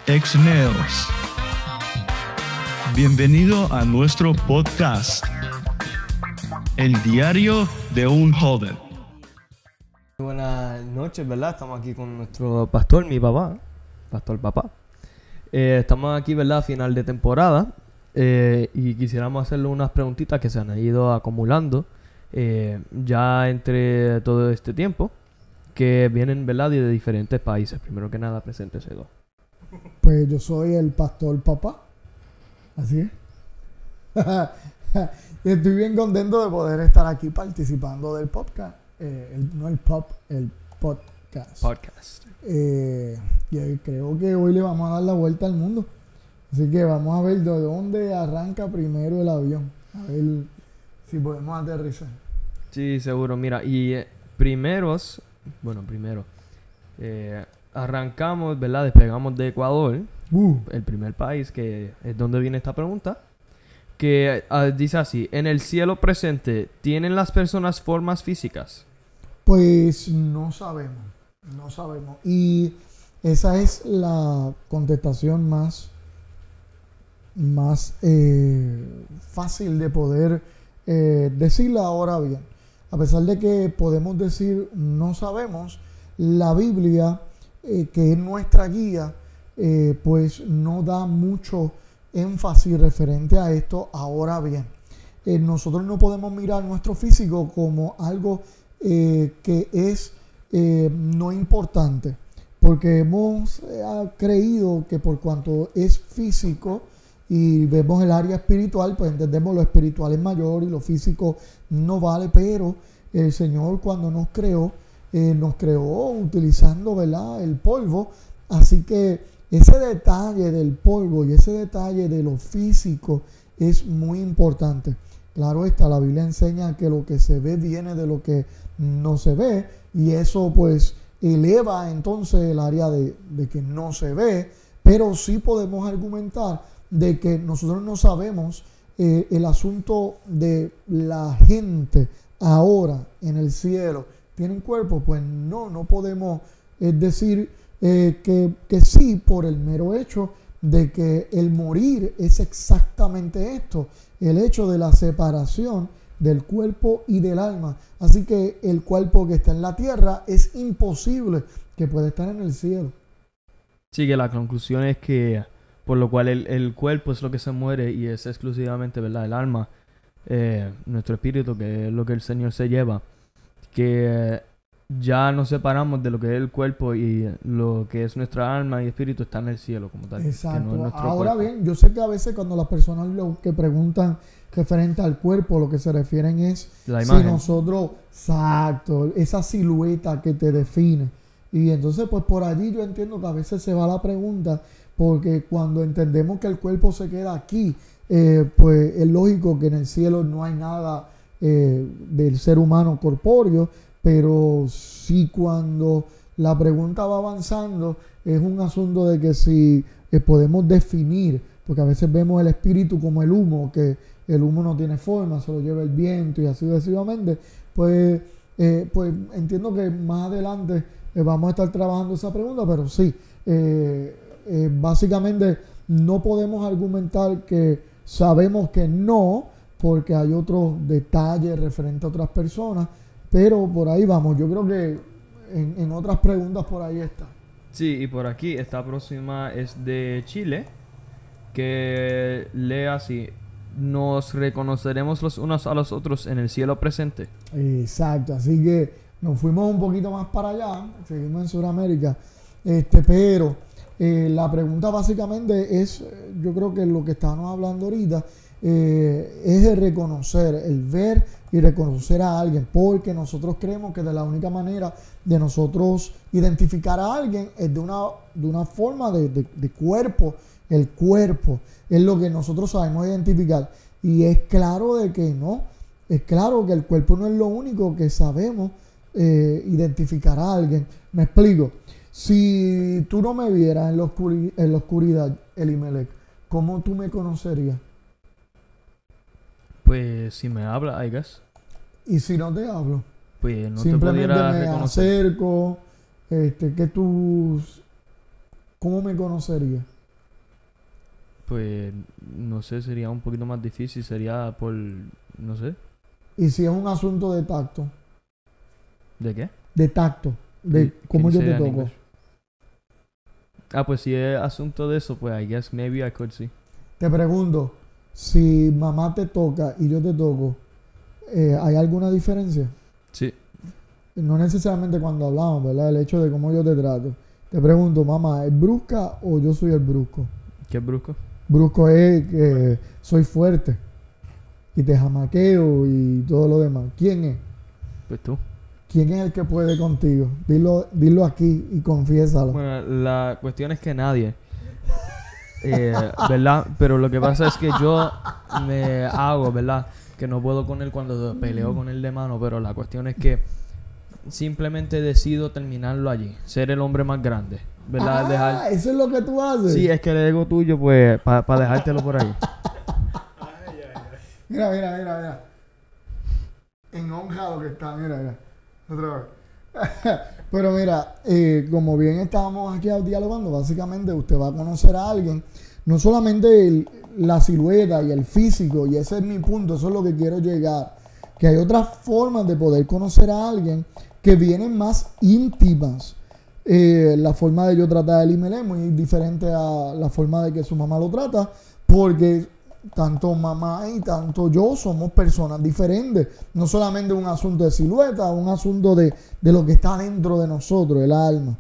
Exneos. Bienvenido a nuestro podcast, El Diario de un Joven. Buenas noches, ¿verdad? Estamos aquí con nuestro pastor, mi papá, pastor papá. Estamos aquí, ¿verdad? A final de temporada y quisiéramos hacerle unas preguntitas que se han ido acumulando ya entre todo este tiempo, que vienen, ¿verdad? De diferentes países. Primero que nada, preséntese dos. Pues yo soy el pastor papá, así es. Y estoy bien contento de poder estar aquí participando del podcast. El podcast. Y creo que hoy le vamos a dar la vuelta al mundo. Así que vamos a ver de dónde arranca primero el avión. A ver si podemos aterrizar. Sí, seguro. Mira, y primero, arrancamos, ¿verdad? Despegamos de Ecuador, el primer país que es donde viene esta pregunta, que dice así: en el cielo presente, ¿tienen las personas formas físicas? Pues no sabemos. Y esa es la contestación más fácil de poder decirla. Ahora bien, a pesar de que podemos decir no sabemos, la Biblia, que es nuestra guía, pues no da mucho énfasis referente a esto. Ahora bien, nosotros no podemos mirar nuestro físico como algo que es no importante, porque hemos creído que por cuanto es físico y vemos el área espiritual, pues entendemos lo espiritual es mayor y lo físico no vale. Pero el Señor, cuando nos creó utilizando, ¿verdad?, el polvo. Así que ese detalle del polvo y ese detalle de lo físico es muy importante. Claro está, la Biblia enseña que lo que se ve viene de lo que no se ve, y eso pues eleva entonces el área de que no se ve. Pero sí podemos argumentar de que nosotros no sabemos el asunto de la gente ahora en el cielo. ¿Tienen cuerpo? Pues no podemos decir que sí, por el mero hecho de que el morir es exactamente esto, el hecho de la separación del cuerpo y del alma. Así que el cuerpo que está en la tierra es imposible que pueda estar en el cielo. Sí, que la conclusión es que por lo cual el cuerpo es lo que se muere y es exclusivamente, ¿verdad?, el alma, nuestro espíritu, que es lo que el Señor se lleva, que ya nos separamos de lo que es el cuerpo, y lo que es nuestra alma y espíritu está en el cielo como tal. Exacto. Que no es nuestro Ahora cuerpo. bien, yo sé que a veces cuando las personas lo que preguntan referente al cuerpo, lo que se refieren es La imagen. si nosotros, exacto, esa silueta que te define. Y entonces pues por allí yo entiendo que a veces se va la pregunta, porque cuando entendemos que el cuerpo se queda aquí, pues es lógico que en el cielo no hay nada del ser humano corpóreo. Pero sí, cuando la pregunta va avanzando, es un asunto de que si podemos definir, porque a veces vemos el espíritu como el humo, que el humo no tiene forma, se lo lleva el viento y así sucesivamente. Pues entiendo que más adelante vamos a estar trabajando esa pregunta, pero sí, básicamente no podemos argumentar que sabemos que no, porque hay otros detalles referentes a otras personas. Pero por ahí vamos. Yo creo que en otras preguntas por ahí está. Sí, y por aquí, esta próxima es de Chile, que lee así: nos reconoceremos los unos a los otros en el cielo presente. Exacto. Así que nos fuimos un poquito más para allá. Seguimos en Sudamérica. Pero la pregunta básicamente es, yo creo que lo que estábamos hablando ahorita, es el reconocer, el ver y reconocer a alguien, porque nosotros creemos que de la única manera de nosotros identificar a alguien es de una forma de cuerpo. El cuerpo es lo que nosotros sabemos identificar, y es claro de que no, es claro que el cuerpo no es lo único que sabemos identificar a alguien. Me explico. Si tú no me vieras en la oscuridad, Elimelech, ¿cómo tú me conocerías? Pues si me habla, I guess. Y si no te hablo, pues no te simplemente pudiera me reconocer. acerco, ¿cómo me conocerías? Pues, no sé, sería un poquito más difícil. Sería por, no sé. Y si es un asunto de tacto, ¿De qué? de tacto, de cómo yo te toco. English? Ah, pues si es asunto de eso, pues I guess maybe I could see. Te pregunto, si mamá te toca y yo te toco, ¿hay alguna diferencia? Sí. No necesariamente cuando hablamos, ¿verdad? El hecho de cómo yo te trato. Te pregunto, mamá, ¿es brusca o yo soy el brusco? ¿Qué es brusco? Brusco es que soy fuerte y te jamaqueo y todo lo demás. ¿Quién es? Pues tú. ¿Quién es el que puede contigo? Dilo aquí y confiésalo. Bueno, la cuestión es que nadie. ¿Verdad? Pero lo que pasa es que yo me hago, ¿verdad? Que no puedo con él cuando peleo con él de mano, pero la cuestión es que simplemente decido terminarlo allí, ser el hombre más grande, ¿verdad? Eso es lo que tú haces. Sí, es que el ego tuyo, pues, para dejártelo por ahí. Mira. Enonjado que está, mira. Otra vez. Pero mira, como bien estábamos aquí dialogando, básicamente usted va a conocer a alguien, no solamente la silueta y el físico, y ese es mi punto, eso es lo que quiero llegar, que hay otras formas de poder conocer a alguien que vienen más íntimas. La forma de yo tratar a Elimelech es muy diferente a la forma de que su mamá lo trata, porque tanto mamá y tanto yo somos personas diferentes. No solamente un asunto de silueta, un asunto de lo que está dentro de nosotros, el alma.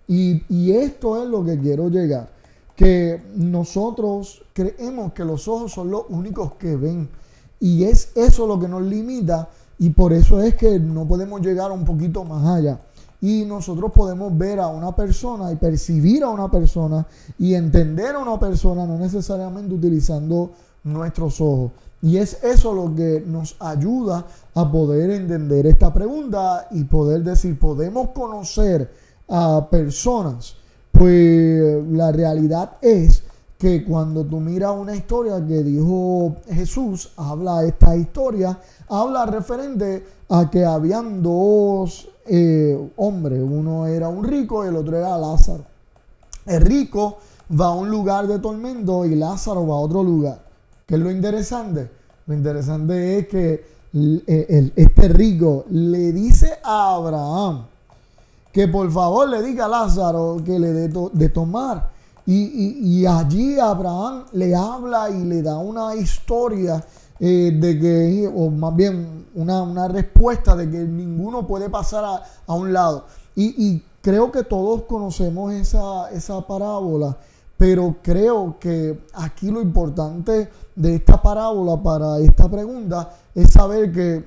Y esto es lo que quiero llegar. Que nosotros creemos que los ojos son los únicos que ven. Y es eso lo que nos limita. Y por eso es que no podemos llegar un poquito más allá. Y nosotros podemos ver a una persona y percibir a una persona y entender a una persona, no necesariamente utilizando nuestros ojos. Y es eso lo que nos ayuda a poder entender esta pregunta y poder decir, ¿podemos conocer a personas? Pues la realidad es que cuando tú miras una historia que dijo Jesús, habla esta historia, habla referente a que habían dos hombres, uno era un rico y el otro era Lázaro. El rico va a un lugar de tormento y Lázaro va a otro lugar. ¿Qué es lo interesante? Lo interesante es que este rico le dice a Abraham que por favor le diga a Lázaro que le dé de tomar. Y allí Abraham le habla y le da una historia de que, o más bien una respuesta de que ninguno puede pasar a un lado. Y creo que todos conocemos esa parábola, pero creo que aquí lo importante de esta parábola para esta pregunta es saber que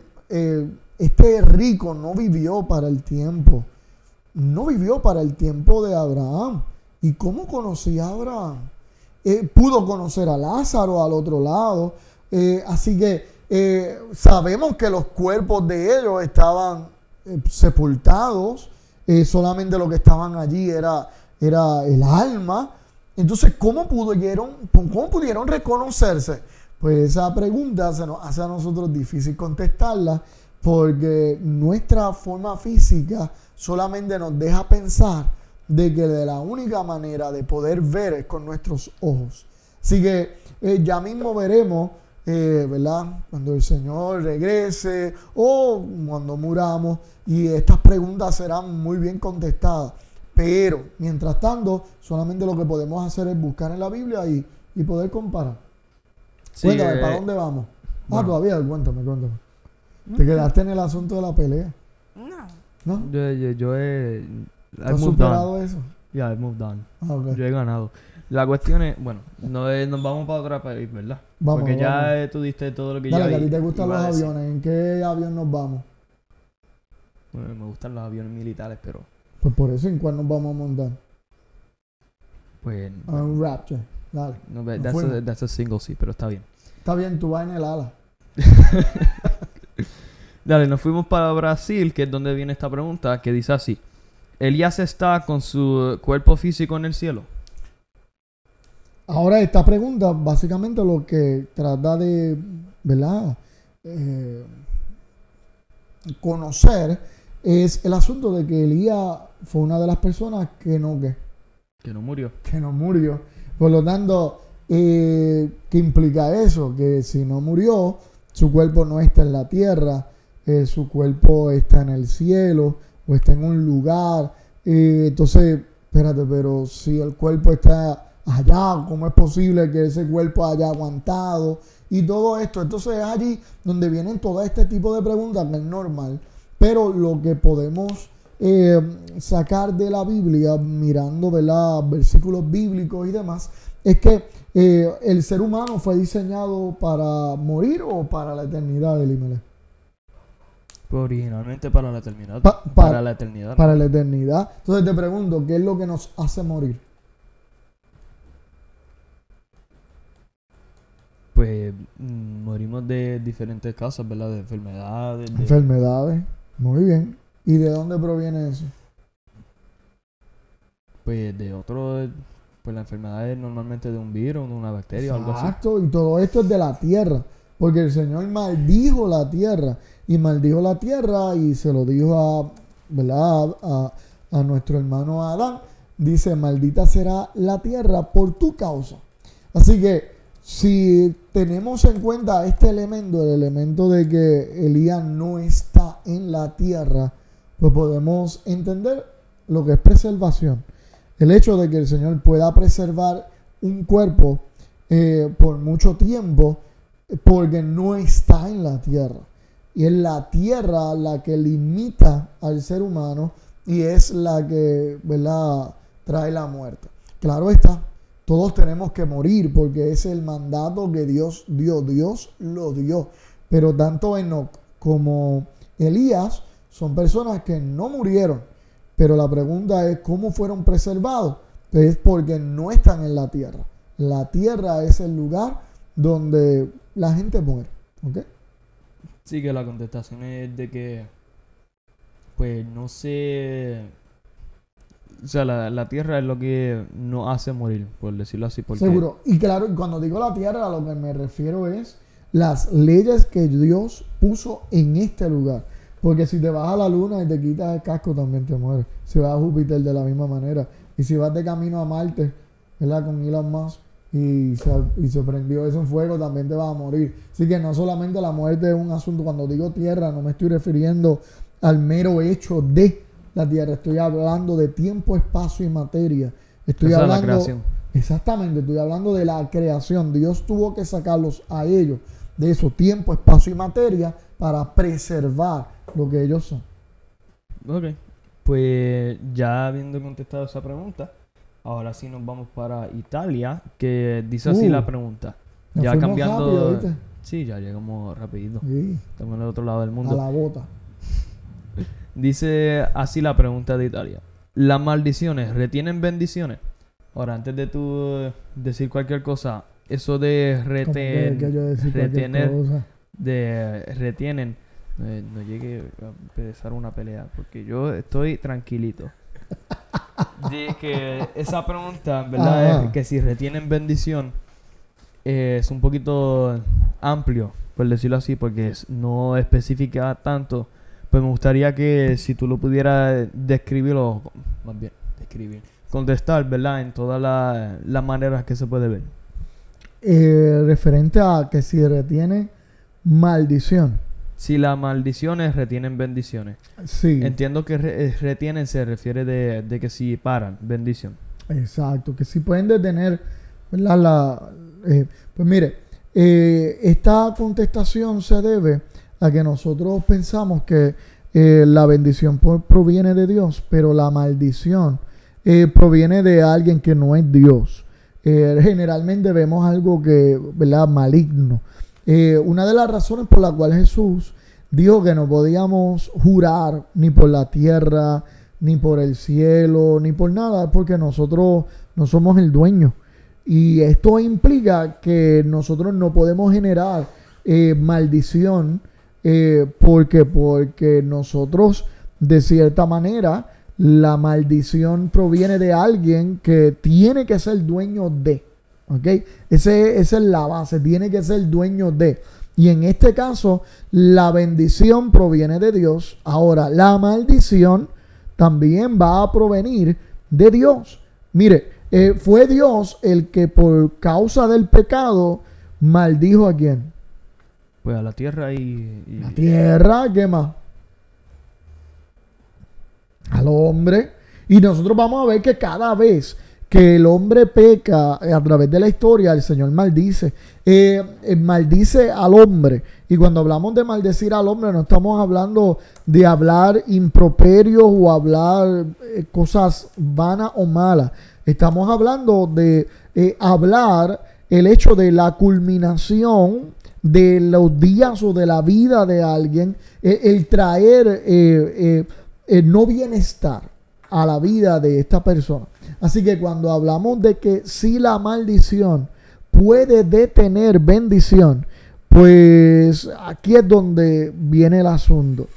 este rico no vivió para el tiempo. No vivió para el tiempo de Abraham. ¿Y cómo conocía a Abraham? Pudo conocer a Lázaro al otro lado. Así que sabemos que los cuerpos de ellos estaban sepultados. Solamente lo que estaban allí era el alma. Entonces, ¿cómo pudieron reconocerse? Pues esa pregunta se nos hace a nosotros difícil contestarla, porque nuestra forma física solamente nos deja pensar de que de la única manera de poder ver es con nuestros ojos. Así que ya mismo veremos, ¿verdad? Cuando el Señor regrese o cuando muramos, y estas preguntas serán muy bien contestadas. Pero, mientras tanto, solamente lo que podemos hacer es buscar en la Biblia y poder comparar. Sí, Cuéntame, ¿para dónde vamos? Bueno. Todavía, cuéntame. ¿Te quedaste en el asunto de la pelea? ¿No? Yo he... ¿Has superado eso? Yeah, I've moved on. Okay. Yo he ganado. La cuestión es, bueno, nos vamos para otra país, ¿verdad? Vamos, porque ya vamos. Tú diste todo lo que Dale, ya que a ti te iba gustan los a decir. aviones. ¿En qué avión nos vamos? Bueno, me gustan los aviones militares, pero Pues por eso, ¿en cuál nos vamos a montar? pues... A un Rapture. Dale. No, Nos fuimos. that's a single, sí, pero está bien. Está bien, tú vas en el ala. Dale, nos fuimos para Brasil, que es donde viene esta pregunta, que dice así. ¿Elías está con su cuerpo físico en el cielo? Ahora, esta pregunta, básicamente lo que trata de, ¿verdad? Conocer es el asunto de que Elías fue una de las personas que no murió. Por lo tanto, ¿qué implica eso? Que si no murió, su cuerpo no está en la tierra, su cuerpo está en el cielo o está en un lugar. Entonces, espérate, pero si el cuerpo está allá, ¿cómo es posible que ese cuerpo haya aguantado? Y todo esto. Entonces es allí donde vienen todo este tipo de preguntas, que es normal. Pero lo que podemos sacar de la Biblia, mirando, ¿verdad?, versículos bíblicos y demás, es que el ser humano fue diseñado para morir o para la eternidad, Elimelech. Pues originalmente para la eternidad. Para la eternidad. Para la eternidad. Entonces te pregunto, ¿qué es lo que nos hace morir? Pues morimos de diferentes causas, ¿verdad? De enfermedades. Enfermedades. Muy bien. ¿Y de dónde proviene eso? Pues de otro. Pues la enfermedad es normalmente de un virus, de una bacteria o algo así. Exacto. Y todo esto es de la tierra. Porque el Señor maldijo la tierra. Y maldijo la tierra y se lo dijo a, ¿verdad?, a nuestro hermano Adán. Dice, maldita será la tierra por tu causa. Así que si tenemos en cuenta este elemento, el elemento de que Elías no está en la tierra, pues podemos entender lo que es preservación. El hecho de que el Señor pueda preservar un cuerpo por mucho tiempo porque no está en la tierra. Y es la tierra la que limita al ser humano y es la que, ¿verdad?, trae la muerte. Claro está, todos tenemos que morir porque es el mandato que Dios dio. Dios lo dio. Pero tanto Enoc como Elías son personas que no murieron. Pero la pregunta es, ¿cómo fueron preservados? Pues es porque no están en la tierra. La tierra es el lugar donde la gente muere. ¿Ok? Sí, que la contestación es de que, pues no sé, o sea, la tierra es lo que nos hace morir, por decirlo así. Porque... Seguro. Y claro, cuando digo la tierra, a lo que me refiero es las leyes que Dios puso en este lugar. Porque si te vas a la luna y te quitas el casco, también te mueres. Si vas a Júpiter, de la misma manera. Y si vas de camino a Marte, ¿verdad?, con Elon Musk, y se prendió eso en fuego, también te vas a morir. Así que no solamente la muerte es un asunto. Cuando digo tierra, no me estoy refiriendo al mero hecho de la tierra. Estoy hablando de tiempo, espacio y materia. Estoy hablando de la creación. Exactamente, estoy hablando de la creación. Dios tuvo que sacarlos a ellos de eso, tiempo, espacio y materia, para preservar lo que ellos son. Ok, pues ya habiendo contestado esa pregunta, ahora sí nos vamos para Italia, que dice así la pregunta. Ya cambiando... Rápido, ¿viste? Sí, ya llegamos rapidito. Sí. Estamos en el otro lado del mundo. A la bota. Dice así la pregunta de Italia. ¿Las maldiciones retienen bendiciones? Ahora, antes de tú decir cualquier cosa, eso de retener, retienen, no llegue a empezar una pelea, porque yo estoy tranquilito. De que esa pregunta, ¿verdad? Es que si retienen bendición, es un poquito amplio, por decirlo así, porque no especifica tanto. Pues me gustaría que si tú lo pudieras describir, o más bien describir, contestar, ¿verdad?, en todas las maneras que se puede ver. Referente a que si retiene maldición. Si las maldiciones retienen bendiciones. Sí. Entiendo que retienen se refiere de que si paran, bendición. Exacto, que si pueden detener, ¿verdad? Pues mire, esta contestación se debe a que nosotros pensamos que la bendición proviene de Dios, pero la maldición proviene de alguien que no es Dios. Generalmente vemos algo que, ¿verdad?, maligno. Una de las razones por las cuales Jesús dijo que no podíamos jurar ni por la tierra, ni por el cielo, ni por nada, es porque nosotros no somos el dueño. Y esto implica que nosotros no podemos generar maldición porque nosotros, de cierta manera, la maldición proviene de alguien que tiene que ser dueño de. ¿Ok? Esa es la base, tiene que ser dueño de. Y en este caso, la bendición proviene de Dios. Ahora, la maldición también va a provenir de Dios. Mire, fue Dios el que por causa del pecado maldijo a quién. Pues a la tierra La tierra, ¿qué más? Al hombre. Y nosotros vamos a ver que cada vez que el hombre peca a través de la historia, el Señor maldice. Maldice al hombre. Y cuando hablamos de maldecir al hombre, no estamos hablando de hablar improperios o hablar cosas vanas o malas. Estamos hablando de hablar el hecho de la culminación de los días o de la vida de alguien, el traer no bienestar a la vida de esta persona. Así que cuando hablamos de que si la maldición puede detener bendición, pues aquí es donde viene el asunto.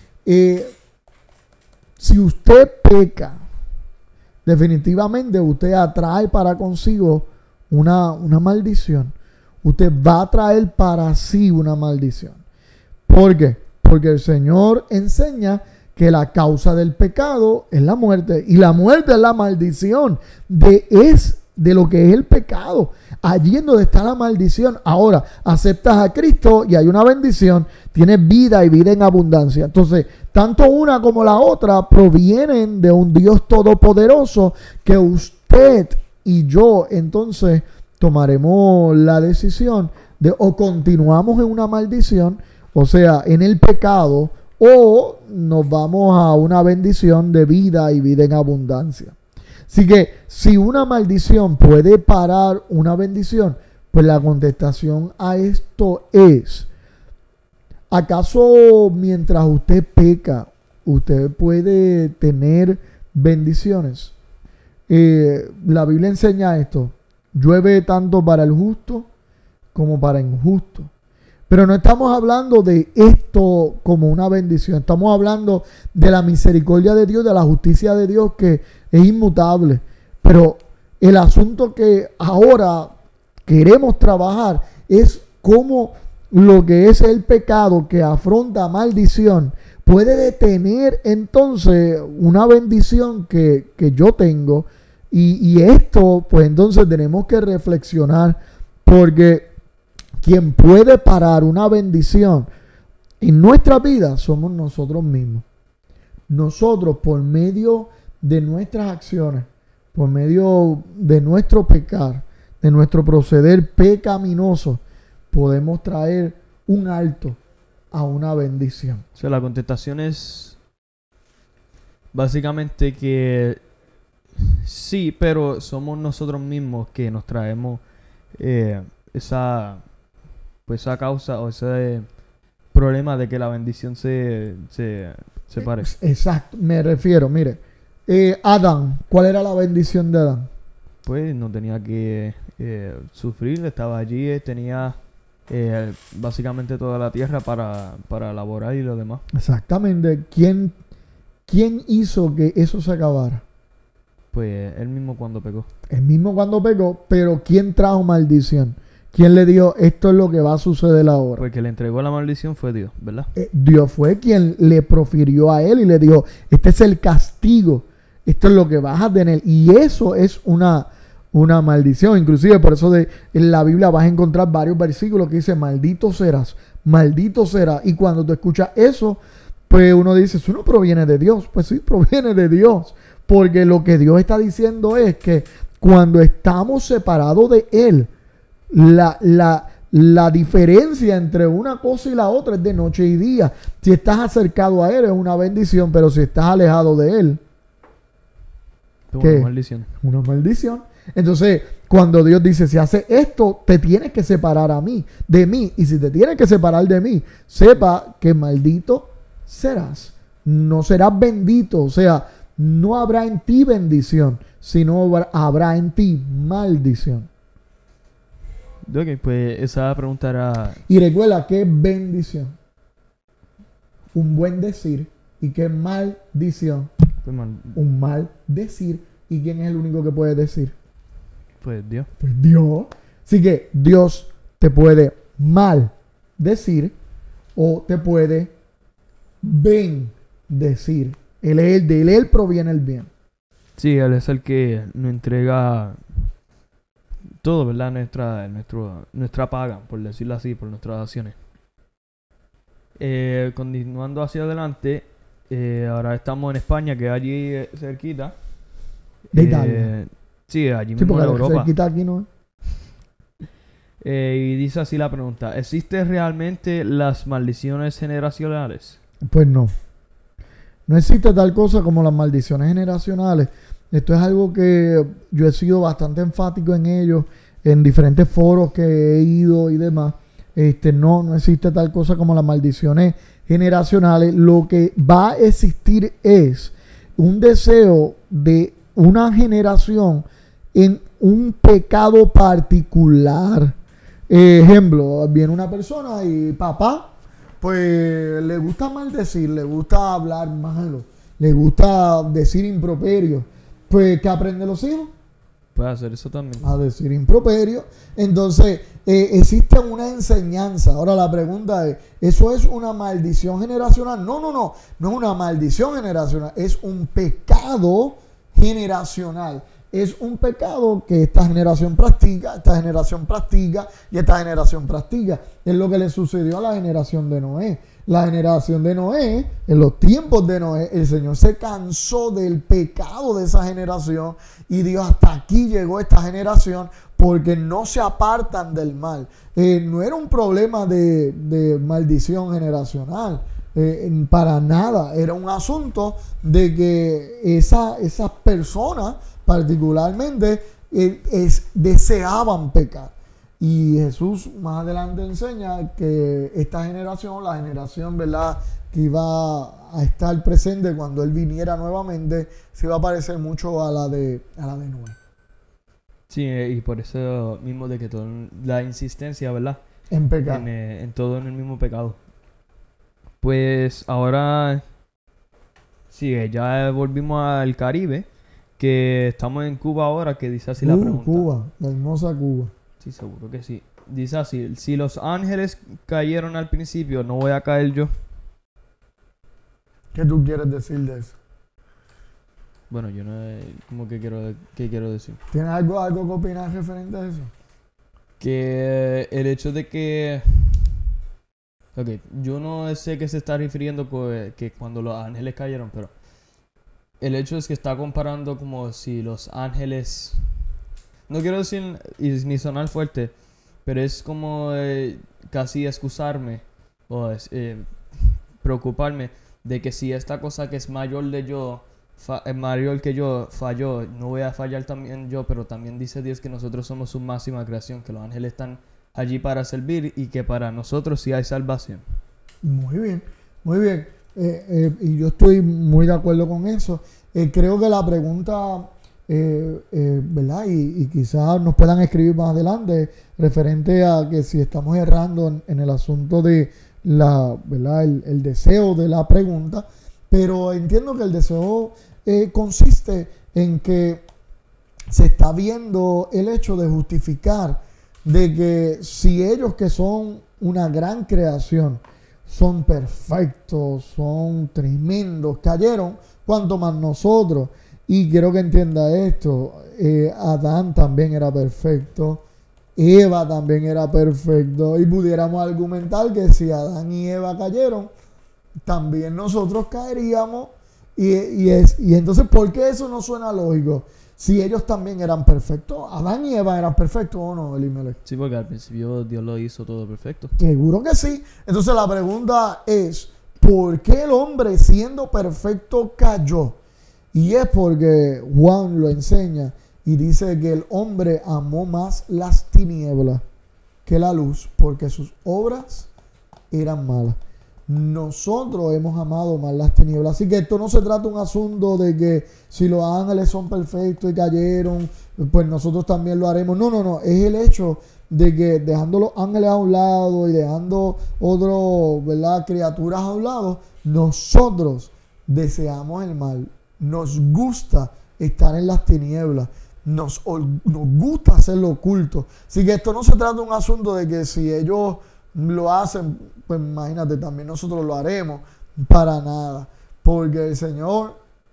Si usted peca, definitivamente usted atrae para consigo una maldición. Usted va a traer para sí una maldición. ¿Por qué? Porque el Señor enseña que la causa del pecado es la muerte. Y la muerte es la maldición de lo que es el pecado. Allí en donde está la maldición. Ahora, aceptas a Cristo y hay una bendición. Tienes vida y vida en abundancia. Entonces, tanto una como la otra provienen de un Dios todopoderoso que usted y yo entonces tomaremos la decisión de o continuamos en una maldición, o sea, en el pecado, o nos vamos a una bendición de vida y vida en abundancia. Así que si una maldición puede parar una bendición, pues la contestación a esto es: ¿acaso mientras usted peca, usted puede tener bendiciones? La Biblia enseña esto: llueve tanto para el justo como para el injusto. Pero no estamos hablando de esto como una bendición. Estamos hablando de la misericordia de Dios, de la justicia de Dios que es inmutable. Pero el asunto que ahora queremos trabajar es cómo lo que es el pecado que afronta maldición puede detener entonces una bendición que yo tengo. Y esto, pues entonces tenemos que reflexionar, porque quien puede parar una bendición en nuestra vida somos nosotros mismos. Nosotros, por medio de nuestras acciones, por medio de nuestro pecar, de nuestro proceder pecaminoso, podemos traer un alto a una bendición. O sea, la contestación es básicamente que sí, pero somos nosotros mismos que nos traemos esa causa o ese problema de que la bendición se pare. Exacto, me refiero, mire, Adán, ¿cuál era la bendición de Adán? Pues no tenía que sufrir, estaba allí, tenía básicamente toda la tierra para laborar y lo demás. Exactamente. ¿Quién hizo que eso se acabara? Pues él mismo cuando pecó. Él mismo cuando pecó, pero ¿quién trajo maldición? ¿Quién le dijo esto es lo que va a suceder ahora? Pues que le entregó la maldición fue Dios, ¿verdad? Dios fue quien le profirió a él y le dijo, este es el castigo, esto es lo que vas a tener. Y eso es una maldición. Inclusive por eso en la Biblia vas a encontrar varios versículos que dice maldito serás. Y cuando tú escuchas eso, pues uno dice, eso no proviene de Dios. Pues sí, proviene de Dios. Porque lo que Dios está diciendo es que cuando estamos separados de Él, la diferencia entre una cosa y la otra es de noche y día. Si estás acercado a Él es una bendición, pero si estás alejado de Él, ¿qué? Una maldición. Una maldición. Entonces, cuando Dios dice, si haces esto, te tienes que separar de mí. Y si te tienes que separar de mí, sepa que maldito serás. No serás bendito. O sea, no habrá en ti bendición, sino habrá en ti maldición. Ok, pues esa pregunta era... Y recuerda, ¿qué es bendición? Un buen decir. ¿Y qué es maldición? Pues un mal decir. ¿Y quién es el único que puede decir? Pues Dios. Pues Dios. Así que Dios te puede mal decir o te puede bendecir. De él proviene el bien. Sí, Él es el que nos entrega todo, ¿verdad? Nuestra paga, por decirlo así, por nuestras acciones. Continuando hacia adelante, ahora estamos en España, que es allí cerquita. De Italia. Sí, allí Sí, mismo en porque Europa. cerquita aquí no es. Y dice así la pregunta: ¿existen realmente las maldiciones generacionales? Pues no. No existe tal cosa como las maldiciones generacionales. Esto es algo que yo he sido bastante enfático en ello, en diferentes foros que he ido y demás. No existe tal cosa como las maldiciones generacionales. Lo que va a existir es un deseo de una generación en un pecado particular. Ejemplo, viene una persona y papá, pues le gusta maldecir, le gusta hablar malo, le gusta decir improperio. Pues, ¿qué aprenden los hijos? Puede hacer eso también. A decir improperio. Entonces, existe una enseñanza. Ahora la pregunta es, ¿eso es una maldición generacional? No es una maldición generacional, es un pecado generacional. Es un pecado que esta generación practica y esta generación practica. Es lo que le sucedió a la generación de Noé. La generación de Noé, en los tiempos de Noé, el Señor se cansó del pecado de esa generación y dijo: hasta aquí llegó esta generación, porque no se apartan del mal. No era un problema de maldición generacional, para nada. Era un asunto de que esas personas particularmente deseaban pecar. Y Jesús más adelante enseña que esta generación, la generación, ¿verdad?, que iba a estar presente cuando Él viniera nuevamente, se iba a parecer mucho a la de Noé. Sí, y por eso mismo de que toda la insistencia, ¿verdad? En pecar. En todo en el mismo pecado. Pues ahora, sí, ya volvimos al Caribe, que estamos en Cuba ahora, que dice así la pregunta. Cuba, la hermosa Cuba. Sí, seguro que sí. Dice así: si los ángeles cayeron al principio, ¿no voy a caer yo? ¿Qué tú quieres decir de eso? Bueno, yo no... ¿Cómo que qué quiero decir? ¿Tienes algo que opinar referente a eso? Que el hecho de que... Ok, yo no sé qué se está refiriendo que cuando los ángeles cayeron, pero... El hecho es que está comparando como si los ángeles... No quiero decir ni sonar fuerte, pero es como casi excusarme o preocuparme de que si esta cosa que es mayor que yo falló, no voy a fallar también yo. Pero también dice Dios que nosotros somos su máxima creación, que los ángeles están allí para servir y que para nosotros sí hay salvación. Muy bien, muy bien. Y yo estoy muy de acuerdo con eso. Creo que la pregunta... ¿verdad? Y quizás nos puedan escribir más adelante referente a que si estamos errando en el asunto de ¿verdad? El deseo de la pregunta, pero entiendo que el deseo consiste en que se está viendo el hecho de justificar de que si ellos, que son una gran creación, son perfectos, son tremendos, cayeron, cuanto más nosotros. Y quiero que entienda esto: Adán también era perfecto, Eva también era perfecto, y pudiéramos argumentar que si Adán y Eva cayeron, también nosotros caeríamos. Y entonces, ¿por qué eso no suena lógico? Si ellos también eran perfectos, Adán y Eva eran perfectos, ¿o no, Elimelech? Sí, porque al principio Dios lo hizo todo perfecto. Seguro que sí. Entonces la pregunta es: ¿por qué el hombre, siendo perfecto, cayó? Y es porque Juan lo enseña y dice que el hombre amó más las tinieblas que la luz, porque sus obras eran malas. Nosotros hemos amado más las tinieblas. Así que esto no se trata de un asunto de que si los ángeles son perfectos y cayeron, pues nosotros también lo haremos. No. Es el hecho de que, dejando los ángeles a un lado y dejando otras, ¿verdad?, criaturas a un lado, nosotros deseamos el mal. Nos gusta estar en las tinieblas. Nos gusta hacer lo oculto. Así que esto no se trata de un asunto de que si ellos lo hacen, pues imagínate, también nosotros lo haremos. Para nada. Porque el Señor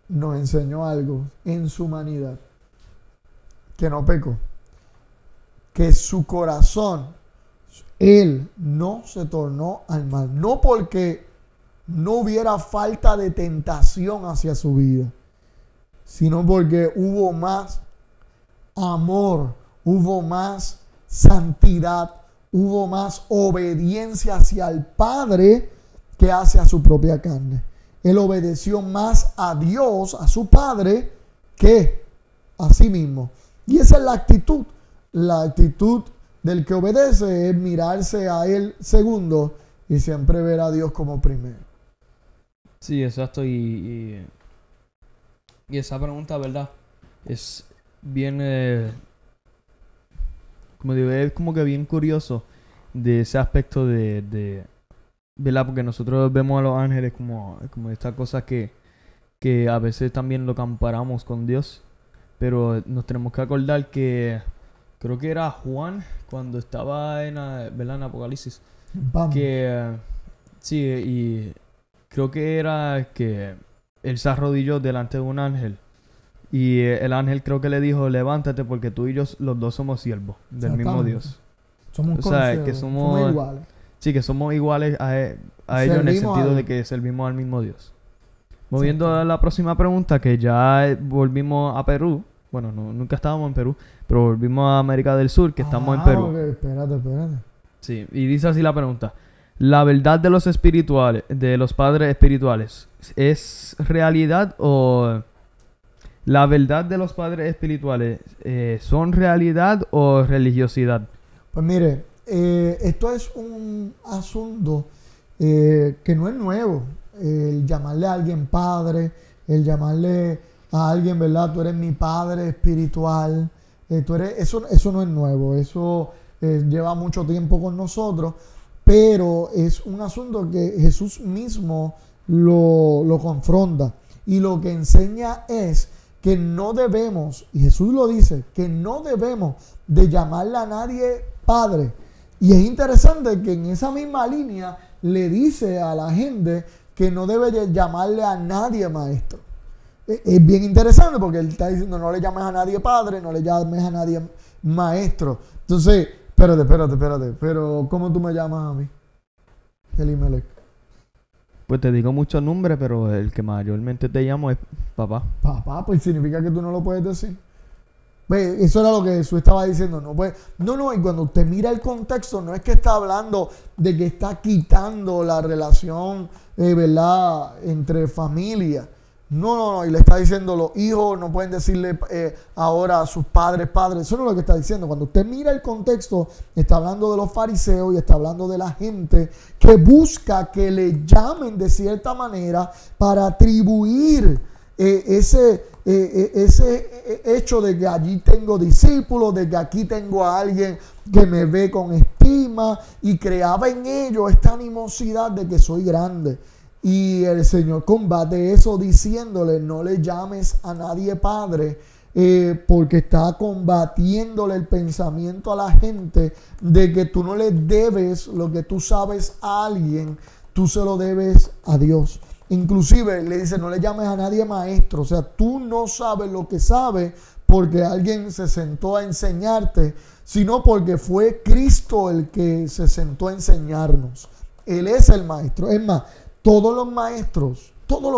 nos enseñó algo en su humanidad, que no pecó, que su corazón, él no se tornó al mal, no porque no hubiera falta de tentación hacia su vida, sino porque hubo más amor, hubo más santidad, hubo más obediencia hacia el Padre que hacia su propia carne. Él obedeció más a Dios, a su Padre, que a sí mismo. Y esa es la actitud. La actitud del que obedece es mirarse a Él segundo y siempre ver a Dios como primero. Sí, exacto. Y esa pregunta, ¿verdad? Es bien, como digo, es como que bien curioso de ese aspecto de ¿verdad? Porque nosotros vemos a los ángeles como estas cosas que a veces también lo comparamos con Dios. Pero nos tenemos que acordar que creo que era Juan cuando estaba ¿verdad? En Apocalipsis. Vamos. Sí, y creo que era que él se arrodilló delante de un ángel. Y el ángel creo que le dijo, levántate porque tú y yo los dos somos siervos del mismo Dios. Somos O sea, que conocidos, somos iguales. Sí, que somos iguales a ellos en el sentido de que servimos al mismo Dios. Moviendo a la próxima pregunta, que ya volvimos a Perú. Bueno, nunca estábamos en Perú, pero volvimos a América del Sur, que estamos en Perú. Okay. Espérate. Sí, y dice así la pregunta. ¿La verdad de los espirituales, de los padres espirituales, es realidad o la verdad de los padres espirituales son realidad o religiosidad? Pues mire, esto es un asunto que no es nuevo. El llamarle a alguien padre, el llamarle a alguien, ¿verdad? Tú eres mi padre espiritual. Eso no es nuevo. Eso lleva mucho tiempo con nosotros. Pero es un asunto que Jesús mismo lo confronta. Y lo que enseña es que no debemos, y Jesús lo dice, que no debemos de llamarle a nadie padre. Y es interesante que en esa misma línea le dice a la gente que no debe de llamarle a nadie maestro. Es bien interesante porque él está diciendo no le llames a nadie padre, no le llames a nadie maestro. Entonces, espérate. Pero ¿cómo tú me llamas a mí? Elimelech. Pues te digo muchos nombres, pero el que mayormente te llamo es papá. Papá, pues significa que tú no lo puedes decir. Ve, eso era lo que Jesús estaba diciendo. No, y cuando usted mira el contexto, no es que está hablando de que está quitando la relación, ¿verdad?, entre familia. No, y le está diciendo los hijos no pueden decirle ahora a sus padres. Eso no es lo que está diciendo. Cuando usted mira el contexto, está hablando de los fariseos y está hablando de la gente que busca que le llamen de cierta manera para atribuir ese hecho de que allí tengo discípulos, de que aquí tengo a alguien que me ve con estima, y creaba en ellos esta animosidad de que soy grande. Y el Señor combate eso diciéndole no le llames a nadie padre, porque está combatiéndole el pensamiento a la gente de que tú no le debes lo que tú sabes a alguien, tú se lo debes a Dios. Inclusive le dice no le llames a nadie maestro, o sea, tú no sabes lo que sabes porque alguien se sentó a enseñarte, sino porque fue Cristo el que se sentó a enseñarnos. Él es el maestro. Es más, todos los maestros,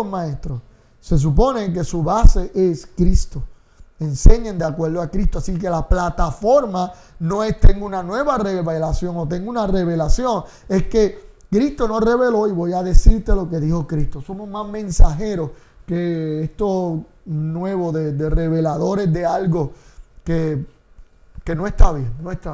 se supone que su base es Cristo. Enseñen de acuerdo a Cristo. Así que la plataforma no es tengo una nueva revelación o tengo una revelación. Es que Cristo nos reveló y voy a decirte lo que dijo Cristo. Somos más mensajeros que esto nuevo de reveladores de algo que no está bien,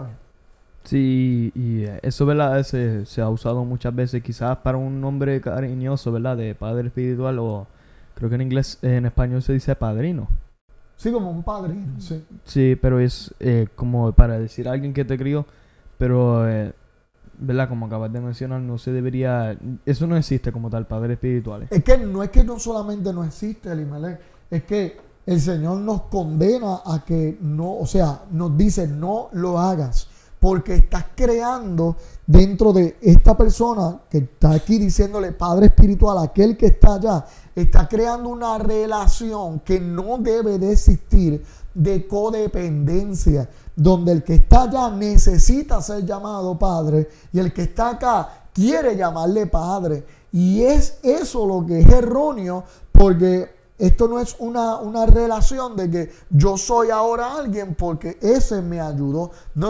Sí, y eso, ¿verdad? Se ha usado muchas veces quizás para un nombre cariñoso, ¿verdad? De padre espiritual, o creo que en español se dice padrino. Sí, como un padrino, sí. Sí, pero es como para decir a alguien que te crió, pero, ¿verdad? Como acabas de mencionar, no se debería... Eso no existe como tal, padres espirituales. Es que no solamente no existe, Elimelech, es que el Señor nos condena a que no, o sea, nos dice no lo hagas. porque estás creando dentro de esta persona que está aquí diciéndole Padre Espiritual, aquel que está allá, está creando una relación que no debe de existir, de codependencia, donde el que está allá necesita ser llamado Padre y el que está acá quiere llamarle Padre. Y es eso lo que es erróneo, porque esto no es una relación de que yo soy ahora alguien porque ese me ayudó.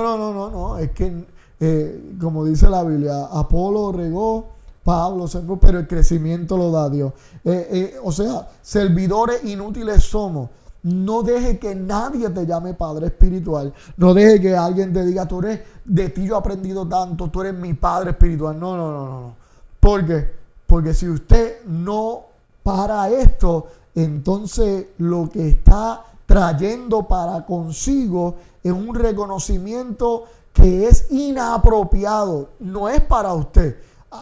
No. Es que, como dice la Biblia, Apolo regó, Pablo sembró, pero el crecimiento lo da Dios. O sea, servidores inútiles somos. No deje que nadie te llame Padre Espiritual. No deje que alguien te diga, tú eres, de ti yo he aprendido tanto, tú eres mi Padre Espiritual. No. ¿Por qué? Porque si usted no para esto, entonces lo que está trayendo para consigo es un reconocimiento que es inapropiado. No es para usted.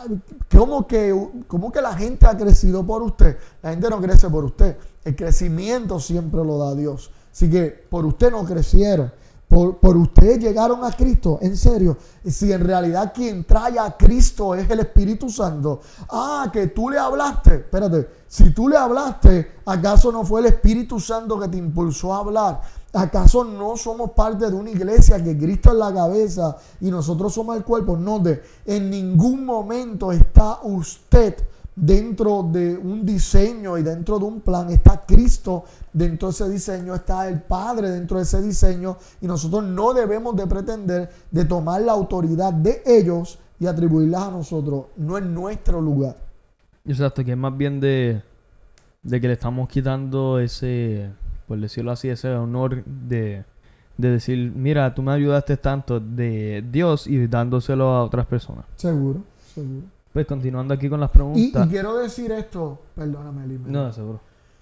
¿Cómo que la gente ha crecido por usted? La gente no crece por usted. El crecimiento siempre lo da Dios. Así que por usted no crecieron. Por ustedes llegaron a Cristo. En serio. Si en realidad quien trae a Cristo es el Espíritu Santo. Que tú le hablaste. Espérate. Si tú le hablaste, ¿acaso no fue el Espíritu Santo que te impulsó a hablar? ¿Acaso no somos parte de una iglesia que Cristo es la cabeza y nosotros somos el cuerpo? No, en ningún momento está usted dentro de un diseño y dentro de un plan. Está Cristo dentro de ese diseño, está el Padre dentro de ese diseño, y nosotros no debemos de pretender de tomar la autoridad de ellos y atribuirlas a nosotros. No es nuestro lugar. Exacto, que es más bien de que le estamos quitando ese, por decirlo así, ese honor de decir, mira, tú me ayudaste tanto de Dios, y dándoselo a otras personas. Seguro. Pues continuando aquí con las preguntas. Y quiero decir esto, perdóname, Lima. No, seguro.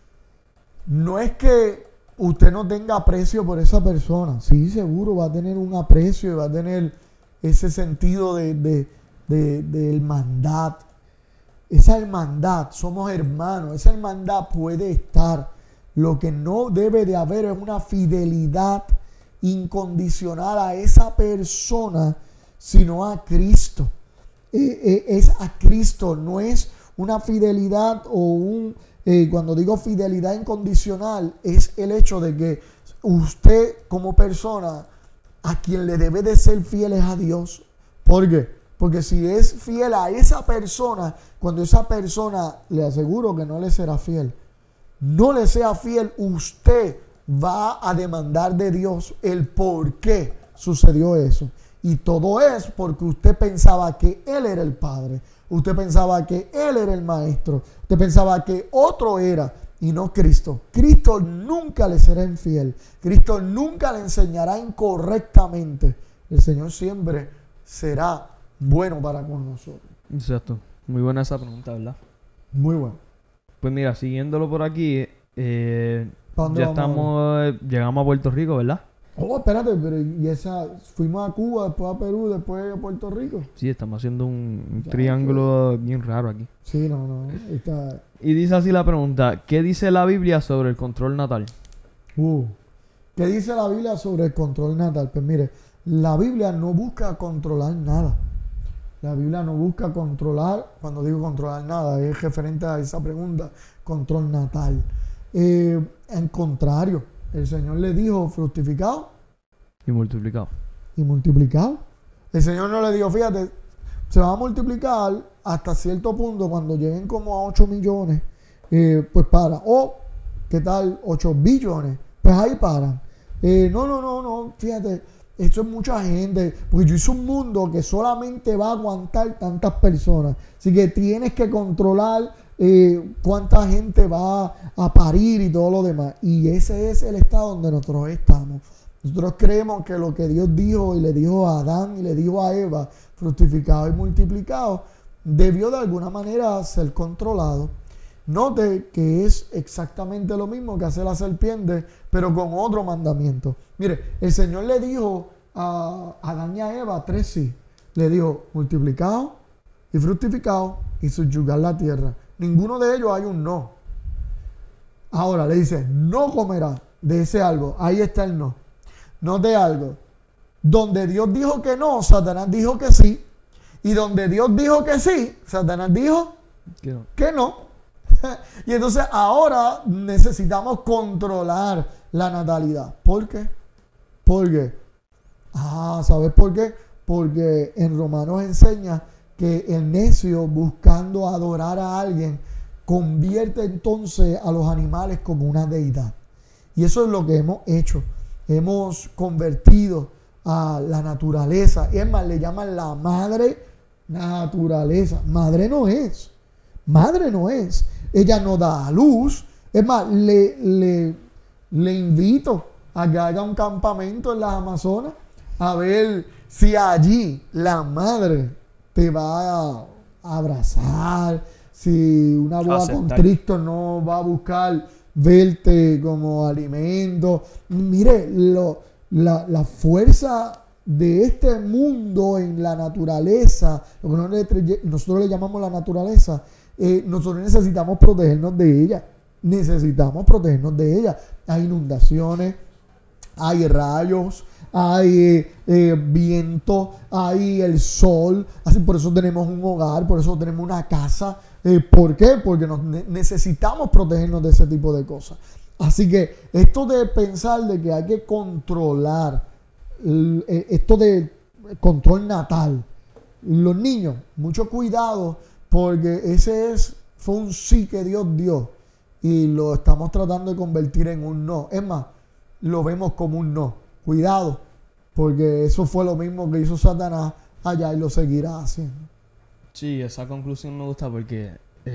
No es que usted no tenga aprecio por esa persona. Sí, seguro va a tener un aprecio y va a tener ese sentido de hermandad. Esa hermandad, somos hermanos, esa hermandad puede estar. Lo que no debe de haber es una fidelidad incondicional a esa persona, sino a Cristo. Es a Cristo, no es una fidelidad o cuando digo fidelidad incondicional, es el hecho de que usted como persona a quien le debe de ser fiel es a Dios. ¿Por qué? Porque si es fiel a esa persona, cuando esa persona, le aseguro que no le será fiel, no le sea fiel, usted va a demandar de Dios el por qué sucedió eso. Y todo es porque usted pensaba que Él era el Padre. Usted pensaba que Él era el Maestro. Usted pensaba que otro era y no Cristo. Cristo nunca le será infiel. Cristo nunca le enseñará incorrectamente. El Señor siempre será bueno para con nosotros. Exacto. Muy buena esa pregunta, ¿verdad? Muy bueno. Pues mira, siguiéndolo por aquí, ya llegamos a Puerto Rico, ¿verdad? Oh, espérate, pero fuimos a Cuba, después a Perú, después a Puerto Rico. Sí, estamos haciendo un triángulo bien raro aquí. Sí, no. Y dice así la pregunta, ¿qué dice la Biblia sobre el control natal? ¿Qué dice la Biblia sobre el control natal? Pues mire, la Biblia no busca controlar nada. La Biblia no busca controlar, cuando digo controlar nada, es referente a esa pregunta, control natal. En contrario, el Señor le dijo fructificado y multiplicado. El Señor no le dijo, fíjate, se va a multiplicar hasta cierto punto, cuando lleguen como a 8 millones, pues para. O, ¿qué tal? 8 billones. Pues ahí paran. No, fíjate, esto es mucha gente, porque yo hice un mundo que solamente va a aguantar tantas personas. Así que tienes que controlar cuánta gente va a parir y todo lo demás. Y ese es el estado donde nosotros estamos. Nosotros creemos que lo que Dios dijo y le dijo a Adán y le dijo a Eva, fructificado y multiplicado, debió de alguna manera ser controlado. Note que es exactamente lo mismo que hace la serpiente, pero con otro mandamiento. Mire, el Señor le dijo a Adán y a Eva 3 sí. Le dijo multiplicado y fructificado y subyugar la tierra. Ninguno de ellos hay un no. Ahora le dice, no comerás de ese árbol. Ahí está el no. Note algo. Donde Dios dijo que no, Satanás dijo que sí. Y donde Dios dijo que sí, Satanás dijo que no. Y entonces ahora necesitamos controlar la natalidad. ¿Por qué? Porque, ¿sabes por qué? Porque en Romanos enseña que el necio, buscando adorar a alguien, convierte entonces a los animales como una deidad. Y eso es lo que hemos hecho. Hemos convertido a la naturaleza. Y es más, le llaman la madre naturaleza. Madre no es. Madre no es. Ella no da a luz. Es más, le invito a que haga un campamento en las Amazonas a ver si allí la madre te va a abrazar, si una boda con Cristo no va a buscar verte como alimento. Mire, la fuerza de este mundo en la naturaleza, lo que nosotros le llamamos la naturaleza, nosotros necesitamos protegernos de ella. Necesitamos protegernos de ella. Hay inundaciones, hay rayos, hay viento, hay el sol. Así, por eso tenemos un hogar, por eso tenemos una casa. ¿Por qué? Porque necesitamos protegernos de ese tipo de cosas. Así que esto de pensar de que hay que controlar, esto de control natal, los niños, mucho cuidado, porque fue un sí que Dios dio y lo estamos tratando de convertir en un no. Es más, lo vemos como un no. Cuidado, porque eso fue lo mismo que hizo Satanás allá y lo seguirá haciendo. Sí, esa conclusión me gusta porque,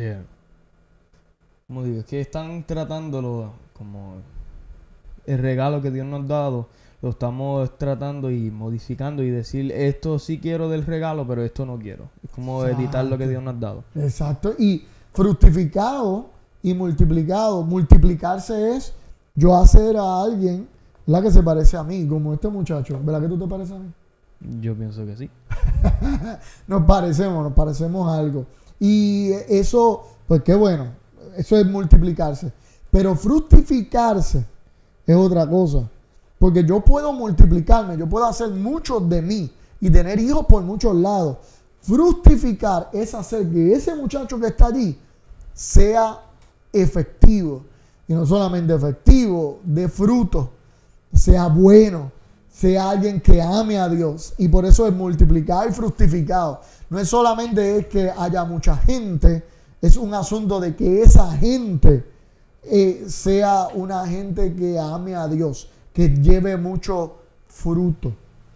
como digo, es que están tratándolo como el regalo que Dios nos ha dado, lo estamos tratando y modificando y decir, esto sí quiero del regalo, pero esto no quiero. Es como editar lo que Dios nos ha dado. Exacto, y fructificado y multiplicado. Multiplicarse es yo hacer a alguien la que se parece a mí, como este muchacho. ¿Verdad que tú te pareces a mí? Yo pienso que sí. Nos parecemos algo. Y eso, pues qué bueno, eso es multiplicarse. Pero fructificarse es otra cosa. Porque yo puedo multiplicarme, yo puedo hacer muchos de mí y tener hijos por muchos lados. Fructificar es hacer que ese muchacho que está allí sea efectivo. Y no solamente efectivo, de fruto, sea bueno, sea alguien que ame a Dios. Y por eso es multiplicado y fructificado. No es solamente es que haya mucha gente, es un asunto de que esa gente sea una gente que ame a Dios, que lleve mucho fruto.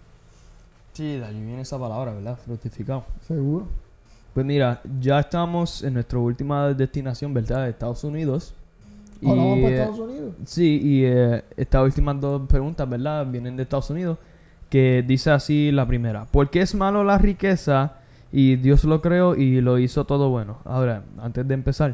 Sí, de allí viene esa palabra, ¿verdad? Fructificado. Seguro. Pues mira, ya estamos en nuestra última destinación, ¿verdad? De Estados Unidos. ¿Ahora vamos para Estados Unidos? Sí, y estas últimas dos preguntas, ¿verdad? Vienen de Estados Unidos, que dice así la primera. ¿Por qué es malo la riqueza y Dios lo creó y lo hizo todo bueno? Ahora, antes de empezar,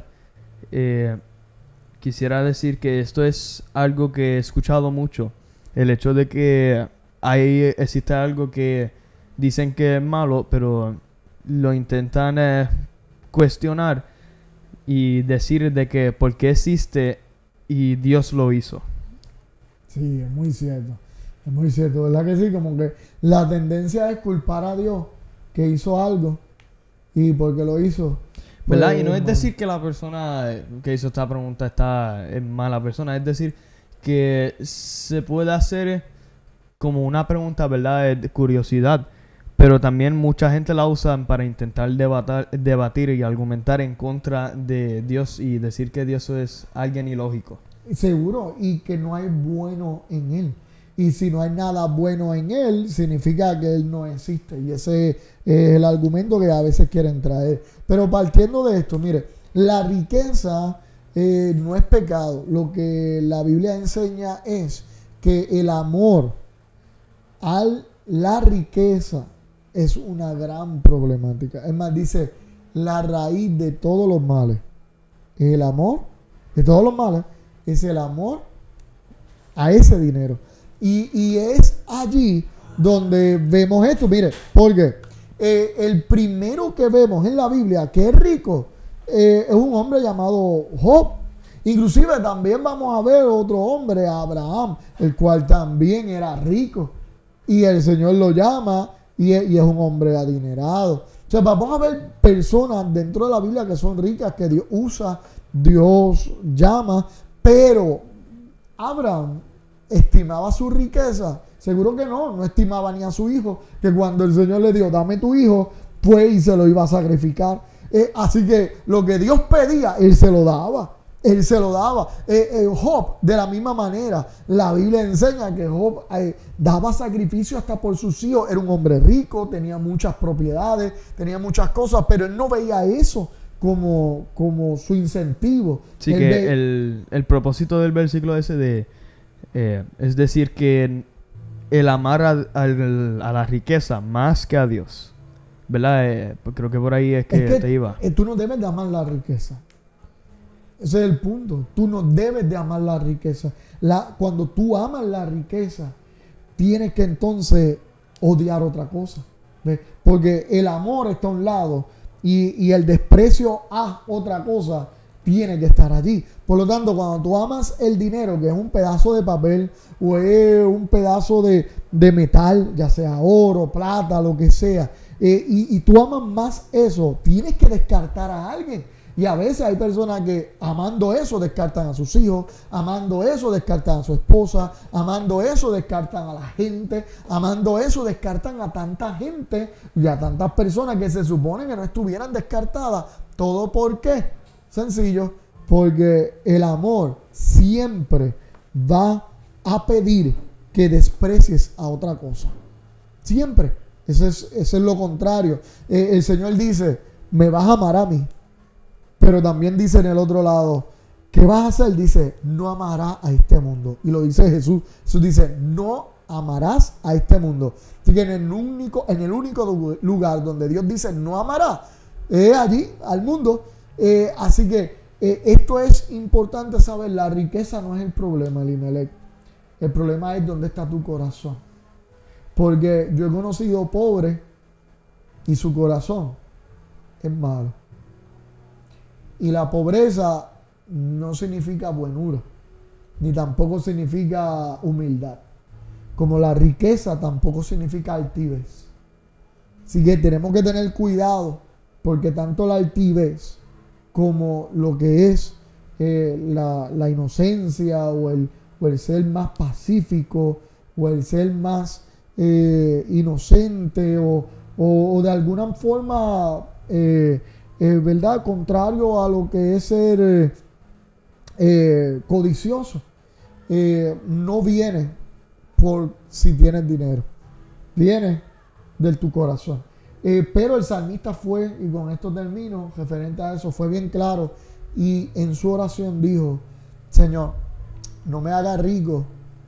quisiera decir que esto es algo que he escuchado mucho. El hecho de que existe algo que dicen que es malo, pero lo intentan cuestionar y decir de que por qué existe y Dios lo hizo. Sí, es muy cierto. Es muy cierto, ¿verdad que sí? Como que la tendencia es culpar a Dios que hizo algo y porque lo hizo. ¿Verdad? Y no es decir que la persona que hizo esta pregunta es mala persona. Es decir, que se puede hacer como una pregunta, ¿verdad? De curiosidad. Pero también mucha gente la usa para intentar debatir y argumentar en contra de Dios y decir que Dios es alguien ilógico. Seguro, y que no hay bueno en Él. Y si no hay nada bueno en Él, significa que Él no existe. Y ese es el argumento que a veces quieren traer. Pero partiendo de esto, mire, la riqueza no es pecado. Lo que la Biblia enseña es que el amor a la riqueza es una gran problemática. Es más, dice, la raíz de todos los males es el amor, de todos los males, es el amor a ese dinero. Y es allí donde vemos esto. Mire, porque el primero que vemos en la Biblia que es rico es un hombre llamado Job. Inclusive también vamos a ver otro hombre, Abraham, el cual también era rico. y el Señor lo llama y es un hombre adinerado. O sea, vamos a ver personas dentro de la Biblia que son ricas, que Dios usa, Dios llama, pero Abraham estimaba su riqueza. Seguro que no estimaba ni a su hijo, que cuando el Señor le dio, dame tu hijo, pues y se lo iba a sacrificar. Así que lo que Dios pedía, él se lo daba. Él se lo daba. Job, de la misma manera, la Biblia enseña que Job daba sacrificio hasta por sus hijos. Era un hombre rico, tenía muchas propiedades, tenía muchas cosas, pero él no veía eso como su incentivo. Sí, que el propósito del versículo ese es decir que el amar a la riqueza más que a Dios, ¿verdad? Creo que por ahí es que te iba. Tú no debes de amar la riqueza. Ese es el punto. Tú no debes de amar la riqueza. Cuando tú amas la riqueza, tienes que entonces odiar otra cosa. ¿Ves? Porque el amor está a un lado y el desprecio a otra cosa tiene que estar allí. Por lo tanto, cuando tú amas el dinero, que es un pedazo de papel o es un pedazo de metal, ya sea oro, plata, lo que sea, y tú amas más eso, tienes que descartar a alguien. Y a veces hay personas que amando eso descartan a sus hijos, amando eso descartan a su esposa, amando eso descartan a la gente, amando eso descartan a tanta gente y a tantas personas que se supone que no estuvieran descartadas. ¿Todo por qué? Sencillo, porque el amor siempre va a pedir que desprecies a otra cosa. Siempre. Eso es lo contrario. El Señor dice, me vas a amar a mí. Pero también dice en el otro lado, ¿qué vas a hacer? Dice, no amarás a este mundo. Y lo dice Jesús. Jesús dice, no amarás a este mundo. Así que en el único lugar donde Dios dice, no amarás, es allí, al mundo. Así que esto es importante saber. La riqueza no es el problema, Elimelech. El problema es dónde está tu corazón. Porque yo he conocido pobres y su corazón es malo. Y la pobreza no significa buenura, ni tampoco significa humildad. Como la riqueza tampoco significa altivez. Así que tenemos que tener cuidado, porque tanto la altivez como lo que es la inocencia o el ser más pacífico o el ser más inocente o de alguna forma ¿verdad? Contrario a lo que es ser codicioso, no viene por si tienes dinero, viene de tu corazón. Pero el salmista fue, y con esto termino, referente a eso, fue bien claro y en su oración dijo, Señor, no me hagas rico,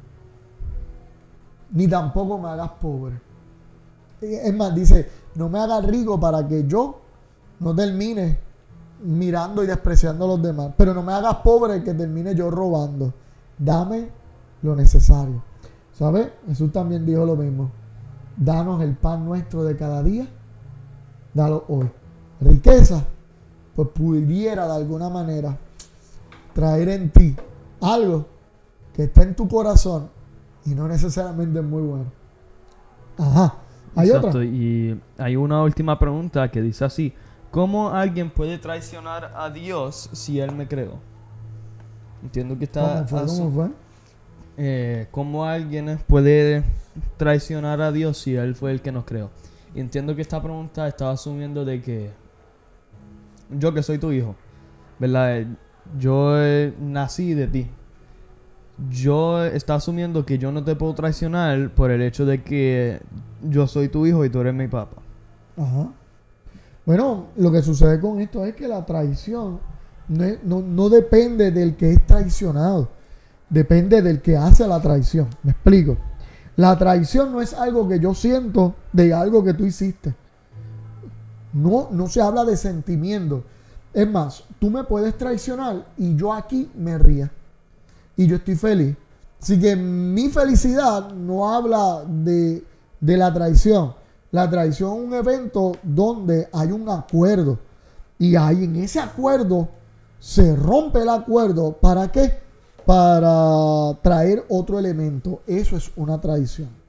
ni tampoco me hagas pobre. Es más, dice, no me hagas rico para que yo no termine mirando y despreciando a los demás, pero no me hagas pobre que termine yo robando. Dame lo necesario. ¿Sabes? Jesús también dijo lo mismo. Danos el pan nuestro de cada día. Dalo hoy. Riqueza, pues pudiera de alguna manera traer en ti algo que está en tu corazón y no necesariamente es muy bueno. Ajá. ¿Hay Exacto, otra? y hay una última pregunta que dice así: ¿cómo alguien puede traicionar a Dios si Él me creó? Entiendo que está... ¿Cómo fue? ¿Cómo alguien puede traicionar a Dios si Él fue el que nos creó? Y entiendo que esta pregunta estaba asumiendo de que yo, que soy tu hijo, ¿verdad? Yo nací de ti. Yo está asumiendo que yo no te puedo traicionar por el hecho de que yo soy tu hijo y tú eres mi papá. Ajá. Bueno, lo que sucede con esto es que la traición no depende del que es traicionado, depende del que hace la traición. Me explico. La traición no es algo que yo siento de algo que tú hiciste. No se habla de sentimiento. Es más, tú me puedes traicionar y yo aquí me ría y yo estoy feliz. Así que mi felicidad no habla de la traición. La traición es un evento donde hay un acuerdo y ahí en ese acuerdo se rompe el acuerdo. ¿Para qué? Para traer otro elemento. Eso es una traición.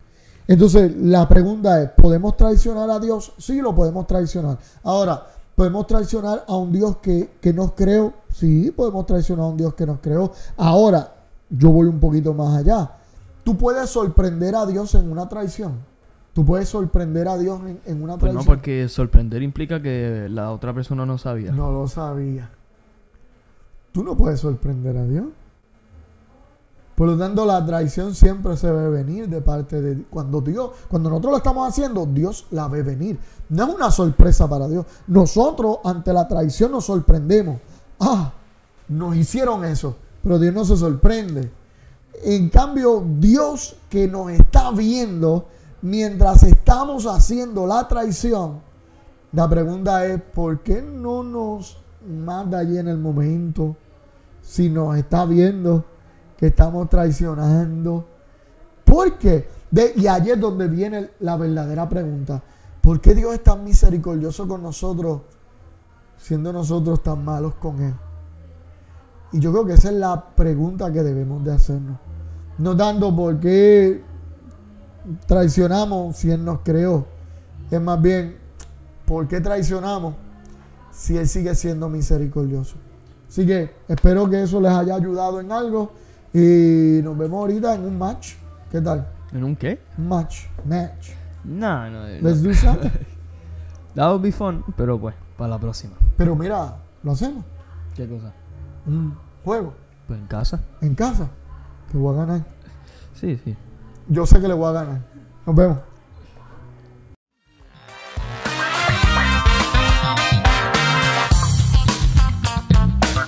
Entonces, la pregunta es, ¿podemos traicionar a Dios? Sí, lo podemos traicionar. Ahora, ¿podemos traicionar a un Dios que nos creó? Sí, podemos traicionar a un Dios que nos creó. Ahora, yo voy un poquito más allá. Tú puedes sorprender a Dios en una traición. Tú puedes sorprender a Dios en una Pues traición. no, porque sorprender implica que la otra persona no sabía. No lo sabía. Tú no puedes sorprender a Dios. Por lo tanto, la traición siempre se ve venir de parte de Dios. Cuando nosotros lo estamos haciendo, Dios la ve venir. No es una sorpresa para Dios. Nosotros, ante la traición, nos sorprendemos. Nos hicieron eso. Pero Dios no se sorprende. En cambio, Dios que nos está viendo mientras estamos haciendo la traición, la pregunta es, ¿por qué no nos manda allí en el momento? Si nos está viendo que estamos traicionando. ¿Por qué? Y allí es donde viene la verdadera pregunta. ¿Por qué Dios es tan misericordioso con nosotros, siendo nosotros tan malos con Él? Y yo creo que esa es la pregunta que debemos de hacernos. No tanto por qué traicionamos si Él nos creó. Es más bien, ¿por qué traicionamos si Él sigue siendo misericordioso? Así que espero que eso les haya ayudado en algo. Y nos vemos ahorita en un match. ¿Qué tal? ¿En un qué? Match. No. Let's do something. That would be fun, pero pues, para la próxima. Pero mira, lo hacemos. ¿Qué cosa? Un juego Pues en casa. en casa. Que voy a ganar. Sí. Yo sé que le voy a ganar. Nos vemos.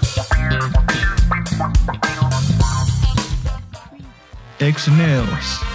Exneos.